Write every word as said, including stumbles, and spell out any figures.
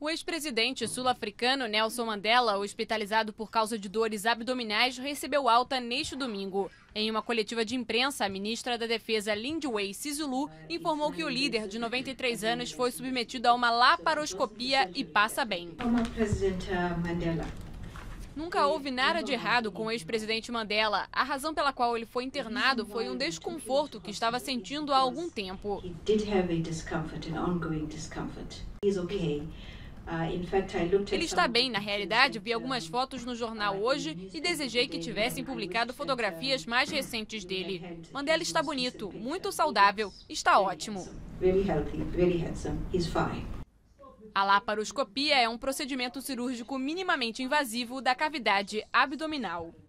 O ex-presidente sul-africano Nelson Mandela, hospitalizado por causa de dores abdominais, recebeu alta neste domingo. Em uma coletiva de imprensa, a ministra da Defesa Lindiwe Sisulu informou que o líder de noventa e três anos foi submetido a uma laparoscopia e passa bem. Nunca houve nada de errado com o ex-presidente Mandela. A razão pela qual ele foi internado foi um desconforto que estava sentindo há algum tempo. Ele está bem, na realidade. Vi algumas fotos no jornal hoje e desejei que tivessem publicado fotografias mais recentes dele. Mandela está bonito, muito saudável, está ótimo. A laparoscopia é um procedimento cirúrgico minimamente invasivo da cavidade abdominal.